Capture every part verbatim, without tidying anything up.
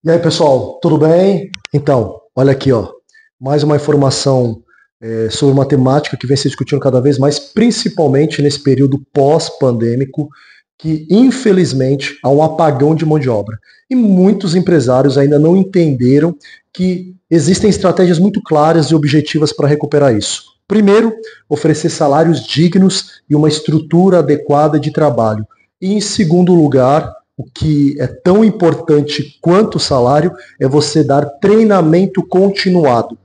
E aí, pessoal, tudo bem? Então, olha aqui, ó, mais uma informação é, sobre matemática que vem se discutindo cada vez mais, principalmente nesse período pós-pandêmico, que infelizmente há um apagão de mão de obra. E muitos empresários ainda não entenderam que existem estratégias muito claras e objetivas para recuperar isso. Primeiro, oferecer salários dignos e uma estrutura adequada de trabalho. E em segundo lugar, o que é tão importante quanto o salário é você dar treinamento continuado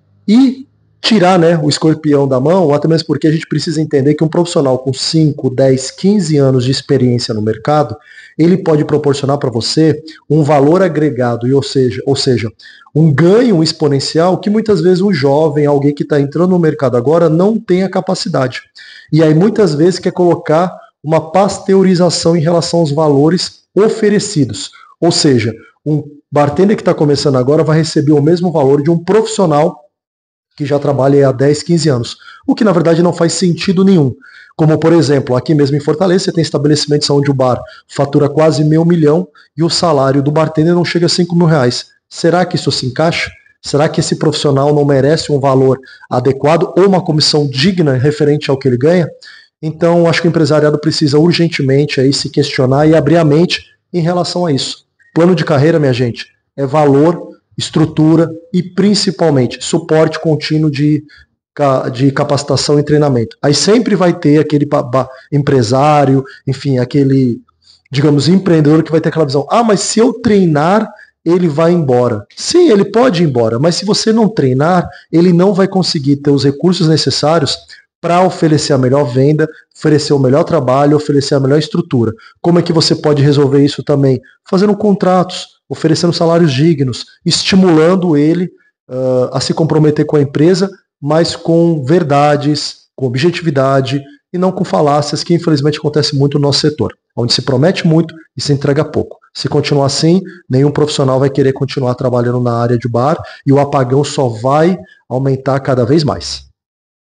e tirar, né, o escorpião da mão, até mesmo porque a gente precisa entender que um profissional com cinco, dez, quinze anos de experiência no mercado, ele pode proporcionar para você um valor agregado, e ou seja, ou seja, um ganho exponencial que muitas vezes um jovem, alguém que está entrando no mercado agora, não tem a capacidade. E aí muitas vezes quer colocar uma pasteurização em relação aos valores oferecidos. Ou seja, um bartender que está começando agora vai receber o mesmo valor de um profissional que já trabalha há dez, quinze anos, o que na verdade não faz sentido nenhum. Como, por exemplo, aqui mesmo em Fortaleza, você tem estabelecimentos onde o bar fatura quase meio milhão e o salário do bartender não chega a cinco mil reais. Será que isso se encaixa? Será que esse profissional não merece um valor adequado ou uma comissão digna referente ao que ele ganha? Então, acho que o empresariado precisa urgentemente aí se questionar e abrir a mente em relação a isso. Plano de carreira, minha gente, é valor, estrutura e principalmente suporte contínuo de, de capacitação e treinamento. Aí sempre vai ter aquele empresário, enfim, aquele, digamos, empreendedor que vai ter aquela visão, ah, mas se eu treinar, ele vai embora. Sim, ele pode ir embora, mas se você não treinar, ele não vai conseguir ter os recursos necessários para oferecer a melhor venda, oferecer o melhor trabalho, oferecer a melhor estrutura. Como é que você pode resolver isso também? Fazendo contratos, oferecendo salários dignos, estimulando ele uh, a se comprometer com a empresa, mas com verdades, com objetividade e não com falácias, que infelizmente acontece muito no nosso setor, onde se promete muito e se entrega pouco. Se continuar assim, nenhum profissional vai querer continuar trabalhando na área de bar e o apagão só vai aumentar cada vez mais.